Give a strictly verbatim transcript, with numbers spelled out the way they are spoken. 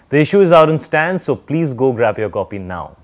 The issue is out in stands, so please go grab your copy now.